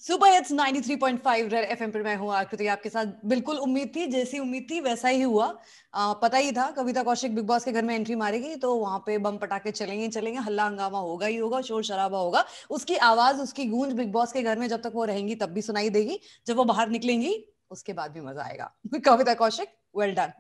Super hits 93.5 red FM पर मैं हूँ आकृति आपके साथ। बिल्कुल उम्मीद थी, जैसी उम्मीद थी वैसा ही हुआ। पता ही था कविता कौशिक बिग बॉस के घर में एंट्री मारेगी तो वहां पे बम पटाखे चलेंगे चलेंगे, हल्ला हंगामा होगा ही होगा, शोर शराबा होगा। उसकी आवाज, उसकी गूंज बिग बॉस के घर में जब तक वो रहेंगी तब भी सुनाई देगी, जब वो बाहर निकलेंगी उसके बाद भी मजा आएगा। Kavita Kaushik, well done.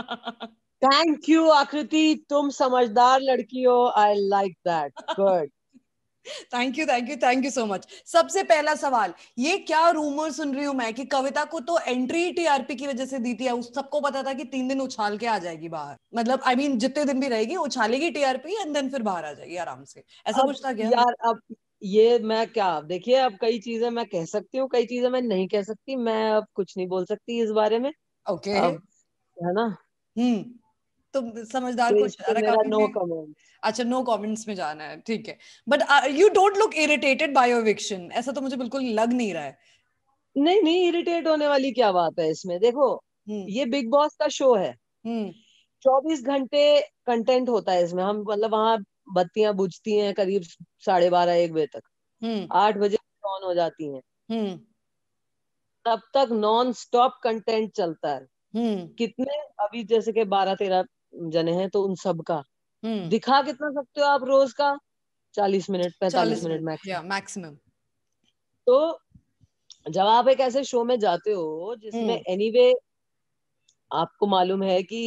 Thank you Aakriti, तुम समझदार लड़की हो। I like that. Good. Thank you thank you thank you so much. सबसे पहला सवाल, ये क्या रूमर सुन रही हूं मैं कि कविता को तो एंट्री टीआरपी की वजह से दी थी। उस सबको पता था कि 3 दिन उछाल के आ जाएगी बाहर, मतलब आई मीन जितने दिन भी रहेगी उछालेगी टीआरपी एंड देन फिर बाहर आ जाएगी आराम से। ऐसा अब कुछ था क्या? यार, अब ये मैं क्या, देखिए, अब कई चीजें मैं कह सकती हूँ, कई चीजें मैं नहीं कह सकती। मैं अब कुछ नहीं बोल सकती इस बारे में। ओके। अब है ना, हम्म। तो समझदार तो को इस पे इशारा मेरा काफी नो है। कमेंट। अच्छा, नो कमेंट्स में जाना है, ठीक है। But you don't look irritated by your eviction, ऐसा तो मुझे बिल्कुल लग नहीं रहा है। नहीं नहीं, इरिटेट होने वाली क्या बात है इसमें? देखो, हम्म। ये बिग बॉस का शो है। हम्म। 24 घंटे कंटेंट होता है इसमें। हम मतलब वहां बत्तियां बुझती हैं करीब 12:30 1 बजे तक। हम्म। 8 बजे ऑन हो जाती हैं। हम्म। तब तक नॉन स्टॉप कंटेंट चलता है। हम्म। कितने, अभी जैसे कि 12 13 जने हैं तो उन सब का हम्म। दिखा कितना सकते हो आप रोज का? 40 मिनट, 45 मिनट 40 मिनट या मैक्सिमम। मैक्सिमम। तो जब आप एक ऐसे शो में जाते हो जिसमें हम्म। एनीवे आपको मालूम है कि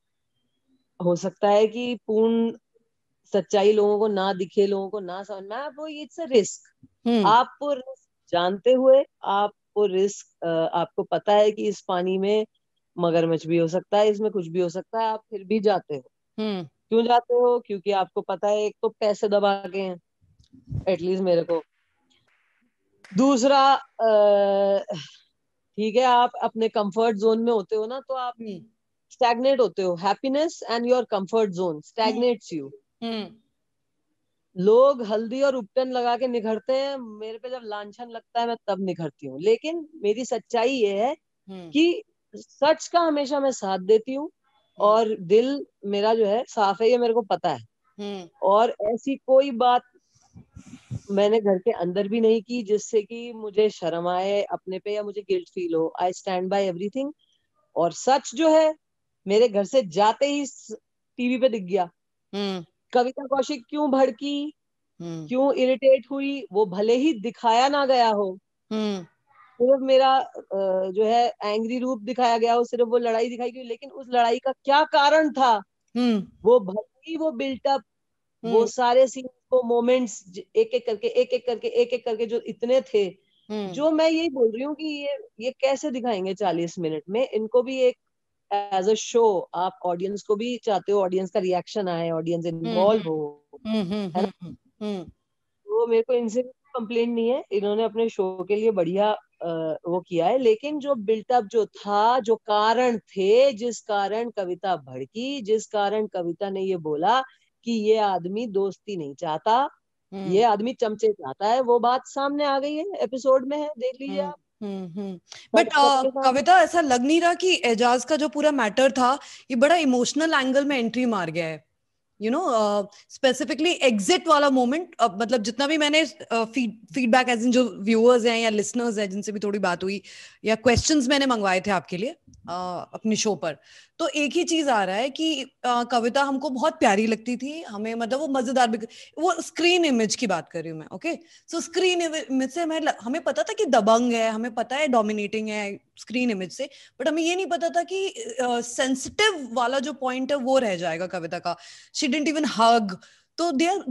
हो सकता है कि पूर्ण सच्चाई लोगों को ना दिखे, लोगों को ना समझ में आए, वो इट्स अ रिस्क। हम्म। आप वो रिस्क जानते हुए, आप वो रिस्क, आपको पता है कि इस पानी में मगरमच्छ भी हो सकता है, इसमें कुछ भी हो सकता है, आप फिर भी जाते हो। हम्म। क्यों जाते हो? क्योंकि आपको पता है, एक तो पैसे दबा के हैं एटलीस्ट मेरे को। दूसरा, ठीक है, आप अपने कंफर्ट जोन में होते हो ना, तो आप हम्म। स्टैग्नेट होते हो। Happiness and your comfort zone hmm. Stagnates you. Hmm. लोग हल्दी और उपटन लगा के निखरते हैं, मेरे पे जब लांछन लगता है मैं तब निखरती हूँ। लेकिन मेरी सच्चाई ये है हम्म। कि सच का हमेशा मैं साथ देती हूँ। हम्म। और दिल मेरा जो है साफ है, ये मेरे को पता है। हम्म। और ऐसी कोई बात मैंने घर के अंदर भी नहीं की जिससे कि मुझे शर्म आए अपने पे या मुझे गिल्ट फील हो। I stand by everything. और सच जो है, मेरे घर से जाते ही टीवी पे दिख गया। हम्म। कविता कौशिक क्यों भड़की, हम्म। क्यों इरिटेट हुई, वो भले ही दिखाया ना गया हो, हम्म। सिर्फ मेरा जो है एंग्री रूप दिखाया गया हो, सिर्फ वो लड़ाई दिखाई गई, लेकिन उस लड़ाई का क्या कारण था, हम्म। वो भले ही वो बिल्टअप, वो हम्म। सारे सीन, वो मोमेंट्स, एक एक करके एक एक करके एक एक करके जो इतने थे, हम्म। जो मैं यही बोल रही हूँ कि ये कैसे दिखाएंगे 40 मिनट में? इनको भी एक एज अ शो, आप ऑडियंस को भी चाहते हो, ऑडियंस का रिएक्शन आए, ऑडियंस हम्म। इन्वॉल्व हो, हम्म। हम्म। है ना? हम्म। हम्म। तो मेरे को इनसे कंप्लेंट नहीं है, इन्होंने अपने शो के लिए बढ़िया वो किया है। लेकिन जो बिल्टअप जो था, जो कारण थे, जिस कारण कविता भड़की, जिस कारण कविता ने ये बोला कि ये आदमी दोस्ती नहीं चाहता, हम्म। ये आदमी चमचे चाहता है, वो बात सामने आ गई है, एपिसोड में है, देख लीजिए हम्म। आप। हम्म। बट सबके सामने। कविता, ऐसा लग नहीं रहा कि एजाज का जो पूरा मैटर था ये बड़ा इमोशनल एंगल में एंट्री मार गया है? स्पेसिफिकली एग्जिट वाला मोमेंट, मतलब जितना भी मैंने फीडबैक एज इन जो व्यूअर्स हैं या लिसनर्स हैं जिनसे भी थोड़ी बात हुई या क्वेश्चंस मैंने मंगवाए थे आपके लिए अपने शो पर, तो एक ही चीज आ रहा है कि कविता हमको बहुत प्यारी लगती थी हमें, मतलब वो मजेदार भी, वो स्क्रीन इमेज की बात कर रही हूँ मैं। ओके, सो स्क्रीन इमेज से हमें पता था कि दबंग है, हमें पता है डोमिनेटिंग है स्क्रीन इमेज से, बट हमें ये नहीं पता था कि सेंसिटिव वाला जो पॉइंट है वो रह जाएगा कविता का। she didn't even hug. तो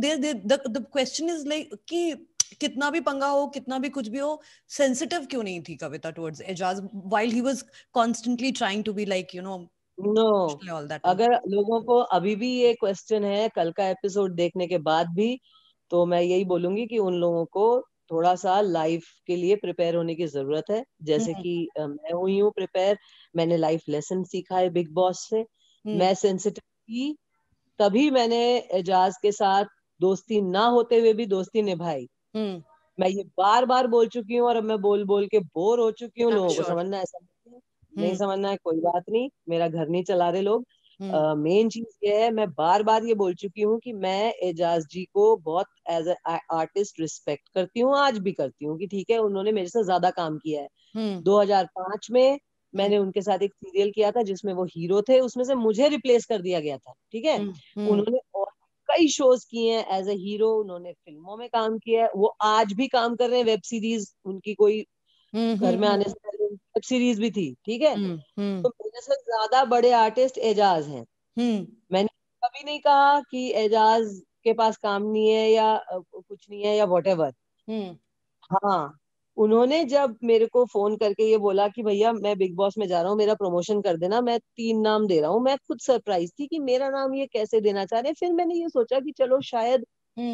the question is like कि कितना भी पंगा हो, कितना भी कुछ भी हो, सेंसिटिव क्यों नहीं थी Kavita towards Eijaz while he was constantly trying to be like no, all that and अगर लोगों को अभी भी ये क्वेश्चन है कल का एपिसोड देखने के बाद भी, तो मैं यही बोलूंगी कि उन लोगों को थोड़ा सा लाइफ के लिए प्रिपेयर होने की जरूरत है। जैसे हम्म। कि मैं हुई हूँ प्रिपेयर। मैंने लाइफ लेसन सीखा है बिग बॉस से। हम्म। मैं सेंसिटिव थी, तभी मैंने एजाज के साथ दोस्ती ना होते हुए भी दोस्ती निभाई। हम्म। मैं ये बार बार बोल चुकी हूँ और अब मैं बोल बोल के बोर हो चुकी हूँ। I'm लोगों को sure. समझना है, ऐसा नहीं हम्म। समझना है, कोई बात नहीं, मेरा घर नहीं चला रहे लोग। मेन चीज ये है, मैं बार बार ये बोल चुकी हूँ कि मैं एजाज जी को बहुत एज ए आर्टिस्ट रिस्पेक्ट करती हूँ, आज भी करती हूँ कि ठीक है उन्होंने मेरे से ज्यादा काम किया है। 2005 में मैंने उनके साथ एक सीरियल किया था जिसमें वो हीरो थे, उसमें से मुझे रिप्लेस कर दिया गया था, ठीक है। उन्होंने और कई शोज किए हैं एज ए हीरो, उन्होंने फिल्मों में काम किया है, वो आज भी काम कर रहे हैं। वेब सीरीज उनकी कोई घर में आने से पहले वेब सीरीज भी थी, ठीक है। तो मेरे से ज्यादा बड़े आर्टिस्ट एजाज हैं। मैंने कभी नहीं कहा कि एजाज के पास काम नहीं है या कुछ नहीं है या वॉटेवर। हाँ, उन्होंने जब मेरे को फोन करके ये बोला कि भैया मैं बिग बॉस में जा रहा हूँ, मेरा प्रमोशन कर देना, मैं 3 नाम दे रहा हूँ, मैं खुद सरप्राइज थी कि मेरा नाम ये कैसे देना चाह रहे हैं। फिर मैंने ये सोचा कि चलो शायद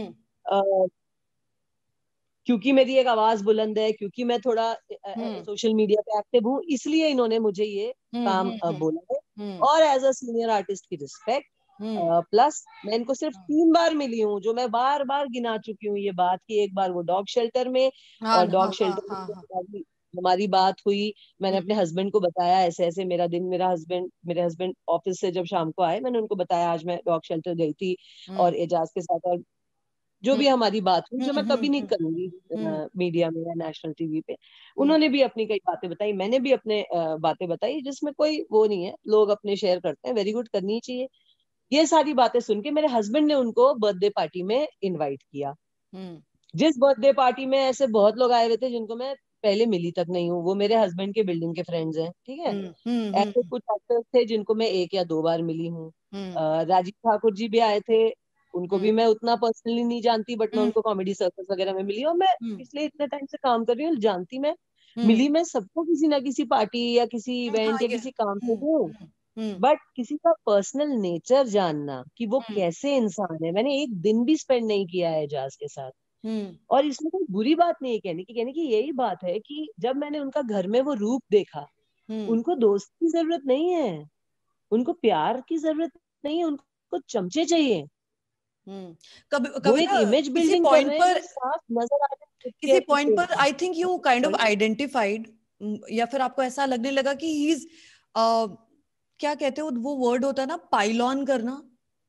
क्योंकि मेरी एक आवाज बुलंद है, क्योंकि मैं थोड़ा सोशल मीडिया पे एक्टिव हूँ, इसलिए इन्होंने मुझे ये काम बोला है। और एज अ सीनियर आर्टिस्ट की रिस्पेक्ट, प्लस मैं इनको सिर्फ 3 बार मिली हूँ, जो मैं बार बार गिना चुकी हूँ ये बात की। एक बार वो डॉग शेल्टर में, और डॉग शेल्टर में हमारी बात हुई, मैंने अपने हस्बैंड को बताया ऐसे ऐसे मेरा दिन, मेरे हस्बैंड ऑफिस से जब शाम को आए, मैंने उनको बताया आज मैं डॉग शेल्टर गई थी और एजाज के साथ, और जो भी हमारी बात हुई, जो मैं कभी नहीं करूंगी मीडिया में या नेशनल टीवी पे। उन्होंने भी अपनी कई बातें बताई, मैंने भी अपने बातें बताई, जिसमें कोई वो नहीं है, लोग अपने शेयर करते हैं, वेरी गुड, करनी चाहिए। ये सारी बातें सुन के मेरे हस्बैंड ने उनको बर्थडे पार्टी में इनवाइट किया, जिस बर्थडे पार्टी में ऐसे बहुत लोग आए हुए थे जिनको मैं पहले मिली तक नहीं हूँ, वो मेरे हस्बैंड के बिल्डिंग के फ्रेंड्स हैं, ठीक है। ऐसे कुछ एक्टर्स थे जिनको मैं 1 या 2 बार मिली हूँ। राजीव ठाकुर जी भी आए थे, उनको भी मैं उतना पर्सनली नहीं जानती, बट मैं उनको कॉमेडी सर्कस वगैरह में मिली, और मैं पिछले इतने टाइम से काम कर रही हूँ, जानती मैं मिली मैं सबको किसी ना किसी पार्टी या किसी इवेंट या किसी काम से हूँ। बट किसी का पर्सनल नेचर जानना कि वो कैसे इंसान है, मैंने एक दिन भी स्पेंड नहीं किया है एजाज के साथ। और इसमें कोई बुरी बात नहीं है कहने की यही बात है कि जब मैंने उनका घर में वो रूप देखा, उनको दोस्त की जरूरत नहीं है, उनको प्यार की जरूरत नहीं है, उनको चमचे चाहिए। कभी वो कभी एक ना इमेज किसी बिल्डिंग कर पॉइंट रहे हैं पर जो साफ नजर आ रहा है किसी कि पॉइंट पर I think you kind of sorry. Identified, या फिर आपको ऐसा लगने लगा कि ही इज, क्या कहते हो वो वर्ड होता है ना, पाइलॉन करना।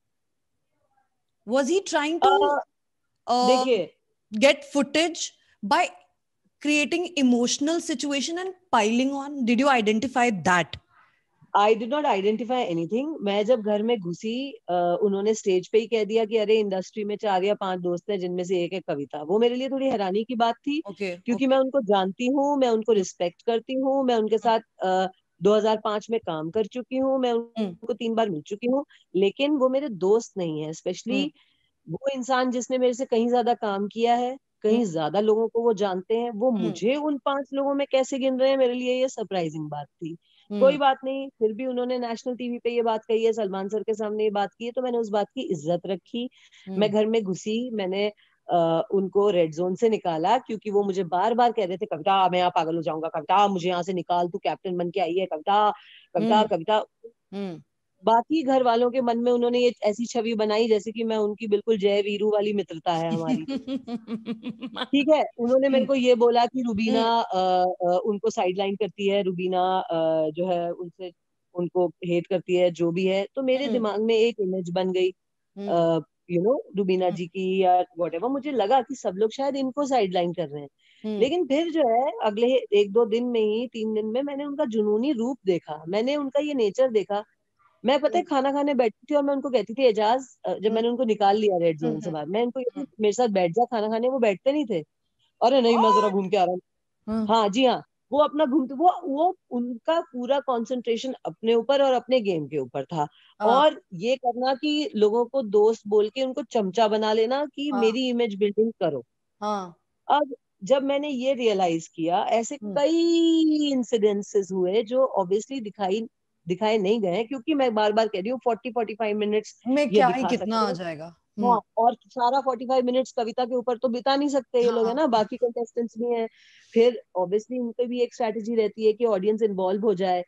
was he trying to uh, देखिए, get footage by creating emotional situation and piling on? Did you identify that? I did not identify anything. मैं जब घर में घुसी, उन्होंने स्टेज पे ही कह दिया कि अरे इंडस्ट्री में 4 या 5 दोस्त हैं जिनमें से एक है कविता। वो मेरे लिए थोड़ी हैरानी की बात थी, Okay, क्योंकि okay. मैं उनको जानती हूँ, मैं उनको रिस्पेक्ट करती हूँ, मैं उनके साथ 2005 में काम कर चुकी हूँ, मैं उनको 3 बार मिल चुकी हूँ, लेकिन वो मेरे दोस्त नहीं है। स्पेशली वो इंसान जिसने मेरे से कहीं ज्यादा काम किया है, कहीं ज्यादा लोगों को वो जानते हैं, वो मुझे उन 5 लोगों में कैसे गिन रहे हैं, मेरे लिए ये सरप्राइजिंग बात थी। कोई बात नहीं, फिर भी उन्होंने नेशनल टीवी पे ये बात कही है, सलमान सर के सामने ये बात की है, तो मैंने उस बात की इज्जत रखी। मैं घर में घुसी, मैंने उनको रेड जोन से निकाला, क्योंकि वो मुझे बार बार कह रहे थे कविता मैं यहाँ पागल हो जाऊंगा, कविता मुझे यहाँ से निकाल, तू कैप्टन बन के आई है, कविता कविता कविता। बाकी घर वालों के मन में उन्होंने ये ऐसी छवि बनाई जैसे कि मैं उनकी बिल्कुल जय वीरू वाली मित्रता है हमारी, ठीक है। उन्होंने मेरे को ये बोला कि रुबीना उनको साइडलाइन करती है, रुबीना जो है उनसे उनको हेट करती है, जो भी है। तो मेरे दिमाग में एक इमेज बन गई रुबीना जी की या व्हाटएवर। मुझे लगा कि सब लोग शायद इनको साइडलाइन कर रहे हैं, लेकिन फिर जो है अगले 1-2 दिन में ही, 3 दिन में, मैंने उनका जुनूनी रूप देखा, मैंने उनका ये नेचर देखा। मैं पता है खाना खाने बैठी थी और मैं उनको कहती थी एजाज, जब मैंने उनको निकाल लिया रेड जोन से बाहर, मैं उनको कहती मेरे साथ बैठ जा खाना खाने, वो बैठते नहीं थे। अरे नहीं मैं जरा घूम के आ रहा हूँ, हाँ जी हाँ। वो अपना घूमते, वो उनका पूरा कंसंट्रेशन अपने ऊपर और अपने गेम के ऊपर था। और ये करना कि लोगों को दोस्त बोल के उनको चमचा बना लेना कि मेरी इमेज बिल्डिंग करो। अब जब मैंने ये रियलाइज किया, ऐसे कई इंसिडेंसेस हुए जो ऑब्वियसली दिखाए नहीं गए, क्योंकि मैं बार बार कह रही हूँ 40-45 मिनट्स में ये क्या ही दिखा कितना सकते आ हैं। जाएगा। हाँ, और सारा 45 मिनट्स कविता के ऊपर तो बिता नहीं सकते ये लोग, है ना, बाकी कंटेस्टेंट्स भी हैं। फिर ऑब्वियसली उनकी भी एक स्ट्रैटेजी रहती है कि ऑडियंस इन्वॉल्व हो जाए,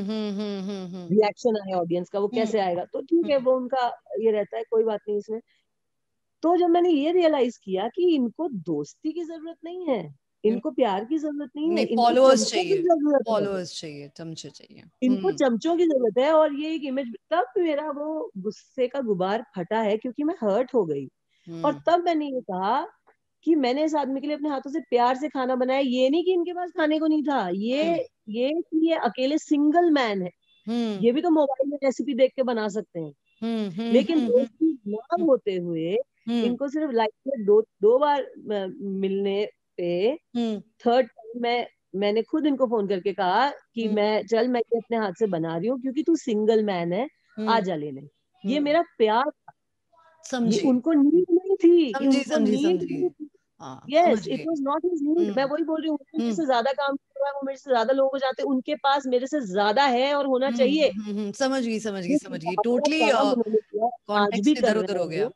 रिएक्शन आए ऑडियंस का, वो कैसे आएगा, तो ठीक है वो उनका ये रहता है, कोई बात नहीं इसमें। तो जब मैंने ये रियलाइज किया कि इनको दोस्ती की जरूरत नहीं है, इनको प्यार की जरूरत नहीं है, नहीं, इनको फॉलोअर्स चमचों की चाहिए, जरूरत है, फॉलोअर्स चाहिए, चमचे चाहिए। इनको चमचों की जरूरत है। और ये एक इमेज, तब मेरा वो गुस्से का गुबार फटा है क्योंकि मैं हर्ट हो गई। और तब मैंने ये कहा कि मैंने इस आदमी के लिए अपने हाथों से प्यार से खाना बनाया, ये नहीं कि इनके पास खाने को नहीं था, ये कि ये अकेले सिंगल मैन है, ये भी तो मोबाइल में रेसिपी देख के बना सकते हैं। लेकिन दोस्ती ना होते हुए इनको सिर्फ लाइफ में दो बार मिलने पे थर्ड टाइम मैंने खुद इनको फोन करके कहा कि मैं ये अपने हाथ से बना रही हूँ क्योंकि तू सिंगल मैन है, आ जा लेने। ये मेरा प्यार था, ये समझी, उनको नीड नहीं थी, समझी, उनको समझी, नीड समझी। नहीं थी। हाँ, यस, समझ इट गई। Was not his need. मैं वही बोल रही हूँ, वो मेरे से ज्यादा काम कर रहा है, वो मेरे से ज्यादा लोगों को जानते हैं, उनके पास मेरे से ज्यादा है और होना चाहिए। समझ गई, समझ गई, ये समझ गई, हमारा टोटली। काम उन्होंने किया, आज भी कॉन्टेक्स्ट कर इधर उधर रहे हो हैं गया। वो।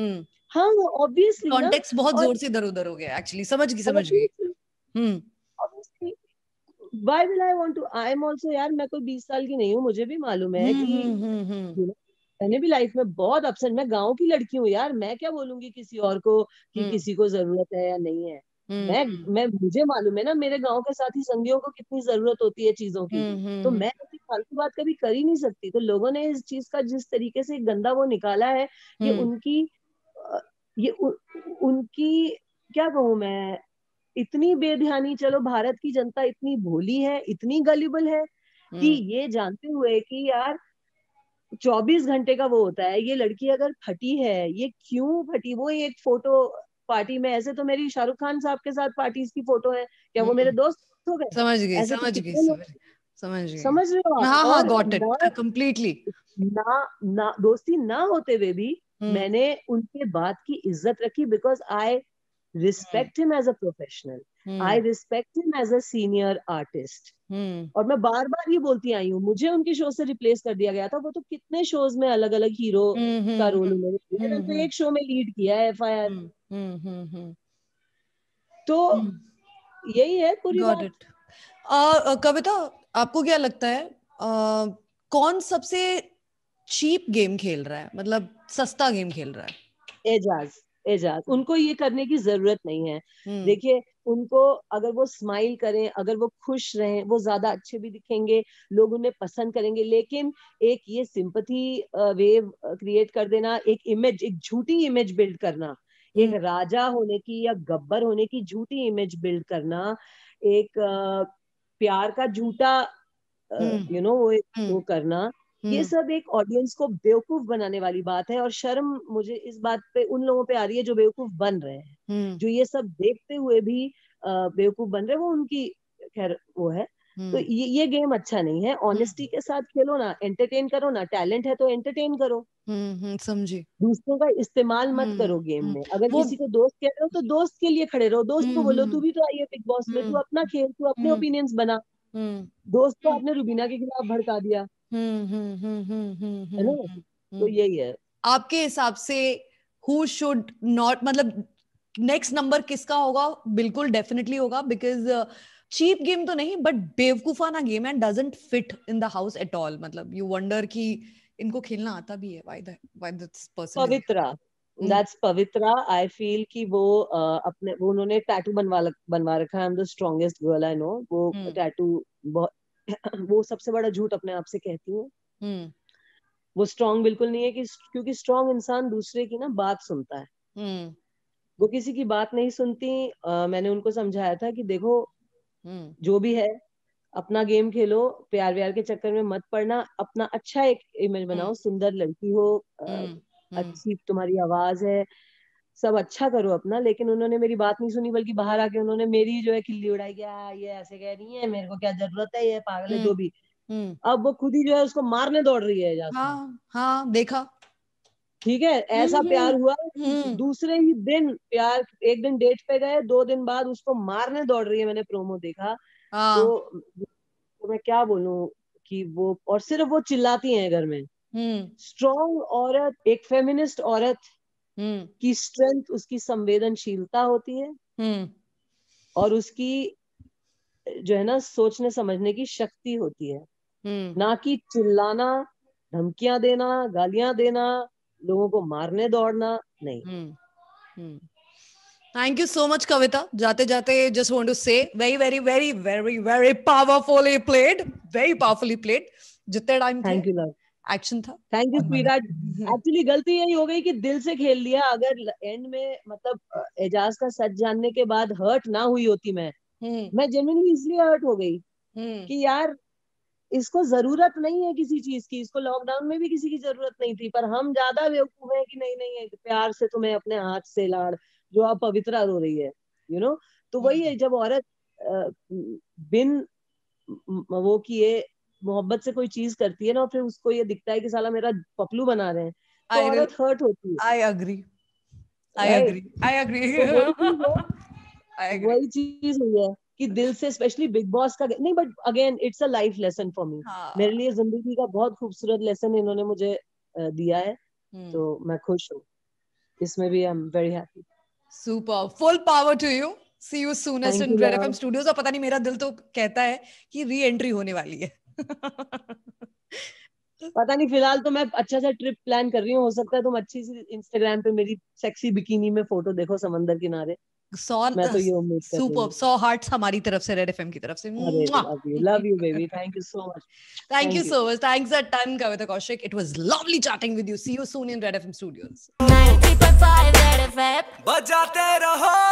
हाँ, ऑब्वियसली ना। कॉन्टेक्स्ट बहुत और जोर से इधर उधर हो गया, एक्चुअली समझ गई, समझ गई। Obviously obviously why will I want to, I am also यार, मैं कोई 20 साल की नहीं हूँ, मुझे भी मालूम है कि you know, मैंने भी लाइफ में बहुत अपसेट, मैं गांव की लड़की हूँ यार, मैं क्या बोलूंगी किसी और को कि किसी को जरूरत है या नहीं है। मैं मुझे मालूम है ना, मेरे गांव के साथी संगियों को कितनी जरूरत होती है चीजों की। तो मैं ऐसी फालतू बात कभी कर ही नहीं सकती। तो लोगों ने इस चीज का जिस तरीके से गंदा वो निकाला है, ये उनकी ये उनकी क्या कहूँ मैं, इतनी बेध्यानी। चलो, भारत की जनता इतनी भोली है, इतनी गलिबल है कि ये जानते हुए कि यार 24 घंटे का वो होता है, ये लड़की अगर फटी है, ये क्यों फटी, वो एक फोटो पार्टी में, ऐसे तो मेरी शाहरुख खान साहब के साथ पार्टीज की फोटो है, क्या वो मेरे दोस्त हो गए? समझ गई, ऐसे तो समझ गई, कितने लोग, समझ गई। समझ रहे हो आप? हाँ, हाँ, और गॉट ना इट कंप्लीटली। ना ना दोस्ती ना होते हुए भी मैंने उनके बात की इज्जत रखी, because I respect him as a professional, I respect him as a senior artist. और मैं बार बार ये बोलती आई हूँ, मुझे उनके शो से रिप्लेस कर दिया गया था। वो तो कितने शोज में अलग अलग हीरो का रोल उन्होंने किया, मैंने तो एक शो में लीड किया है, FIR। तो यही है पूरी गॉट बात। इट। कविता, आपको क्या लगता है, कौन सबसे चीप गेम खेल रहा है, मतलब सस्ता गेम खेल रहा है? एजाज, एजाज, उनको ये करने की जरूरत नहीं है। देखिए, उनको अगर वो स्माइल करें, अगर वो खुश रहें, वो ज्यादा अच्छे भी दिखेंगे, लोग उन्हें पसंद करेंगे। लेकिन एक ये सिंपथी वेव क्रिएट कर देना, एक इमेज, एक झूठी इमेज बिल्ड करना, एक राजा होने की या गब्बर होने की झूठी इमेज बिल्ड करना, एक प्यार का झूठा वो करना, ये सब एक ऑडियंस को बेवकूफ बनाने वाली बात है। और शर्म मुझे इस बात पे उन लोगों पे आ रही है जो बेवकूफ बन रहे हैं, जो ये सब देखते हुए भी बेवकूफ बन रहे हैं, वो उनकी खैर वो है। तो ये गेम अच्छा नहीं है। ऑनेस्टी के साथ खेलो ना, एंटरटेन करो ना, टैलेंट है तो एंटरटेन करो, समझी। दूसरों का इस्तेमाल मत करो गेम में। अगर वो किसी को दोस्त कह रहे हो तो दोस्त के लिए खड़े रहो, दोस्त को बोलो तू भी तो आई है बिग बॉस में, तू अपना खेल, तू अपने ओपिनियंस बना। दोस्त को आपने रुबीना के खिलाफ भड़का दिया, है ना? तो यही है। आपके हिसाब से हु शुड नॉट, मतलब नेक्स्ट नंबर किसका होगा? बिल्कुल डेफिनेटली होगा, बिकॉज चीप गेम तो नहीं, बट बेवकूफाना game and doesn't fit in the house at all. मतलब यू वंडर कि इनको खेलना आता भी है, why this person is. Pavitra, that's Pavitra. I feel कि वो वो उन्होंने टैटू बनवा रखा है, I am the strongest girl I know. वो टैटू बहुत वो सबसे बड़ा झूठ अपने आप से कहती है। वो स्ट्रांग बिल्कुल नहीं है, क्योंकि स्ट्रांग इंसान दूसरे की ना बात सुनता है, वो किसी की बात नहीं सुनती। मैंने उनको समझाया था कि देखो, जो भी है अपना गेम खेलो, प्यार व्यार के चक्कर में मत पड़ना, अपना अच्छा एक इमेज बनाओ, सुंदर लड़की हो, अच्छी तुम्हारी आवाज है, सब अच्छा करो अपना। लेकिन उन्होंने मेरी बात नहीं सुनी, बल्कि बाहर आके उन्होंने मेरी जो है खिल्ली उड़ाई, क्या ये ऐसे कह रही है, मेरे को क्या जरूरत है, ये पागल है, जो भी। अब वो खुद ही जो है उसको मारने दौड़ रही है एजाज खान। हाँ, हाँ, देखा। ठीक है, ऐसा प्यार हुआ, दूसरे ही दिन प्यार, एक दिन डेट पे गए, 2 दिन बाद उसको मारने दौड़ रही है, मैंने प्रोमो देखा। तो मैं क्या बोलूं कि वो, और सिर्फ वो चिल्लाती हैं घर में। स्ट्रॉन्ग औरत, एक फेमिनिस्ट औरत की स्ट्रेंथ उसकी संवेदनशीलता होती है, और उसकी जो है ना सोचने समझने की शक्ति होती है, ना कि चिल्लाना, धमकियां देना, गालियां देना, लोगों को मारने दौड़ना नहीं। Thank you so much, Kavita. जाते जाते just want to say very very very very very powerfully played, very powerfully played. जितने टाइम थे थैंक यू लव, एक्शन था थैंक यू और मजा। स्वीटहार्ट। एक्चुअली गलती यही हो गई कि दिल से खेल लिया। अगर एंड में मतलब एजाज का सच जानने के बाद हर्ट ना हुई होती मैं जेन्युइनली इसलिए हर्ट हो गई कि यार इसको जरूरत नहीं है किसी चीज की, इसको लॉकडाउन में भी किसी की जरूरत नहीं थी, पर हम ज्यादा बेवकूफ हैं कि नहीं नहीं है प्यार से तुम्हें अपने हाथ से लाड़, जो अब पवित्रा रो रही है, यू नो। तो वही है, जब औरत बिन वो किए मोहब्बत से कोई चीज करती है ना, और फिर उसको ये दिखता है कि साला मेरा पपलू बना रहे हैं, तो औरत हर्ट होती है। I agree, I right, agree, I agree. तो वही चीज है, आई अग्री। वही चीज हुई है कि दिल से, स्पेशली बिग बॉस का नहीं, but again it's a life lesson for me. मेरे हाँ। लिए जिंदगी का बहुत खूबसूरत लेसन इन्होंने मुझे दिया है, तो मैं खुश हूँ इसमें भी। I am very happy. Super, full power to you. See you soonest thank in you Red FM love. Studios. और पता नहीं मेरा दिल तो कहता है कि री एंट्री होने वाली है। पता नहीं, फिलहाल तो मैं अच्छा सा ट्रिप प्लान कर रही हूँ, हो सकता है तुम अच्छी सी इंस्टाग्राम पे मेरी सेक्सी बिकिनी में फोटो देखो समंदर किनारे। मैं तो ये उम्मीद कर रही सुपर, हूँ। 100 हार्ट्स हमारी तरफ से, रेड एफएम की तरफ से। अरे love you baby, thank you so much. Thank you thank you. so much. Thanks a ton, Kavita Kaushik. It was lovely chatting with you. See you soon in Red FM Studios. 90.5 Red FM. बजाते रहो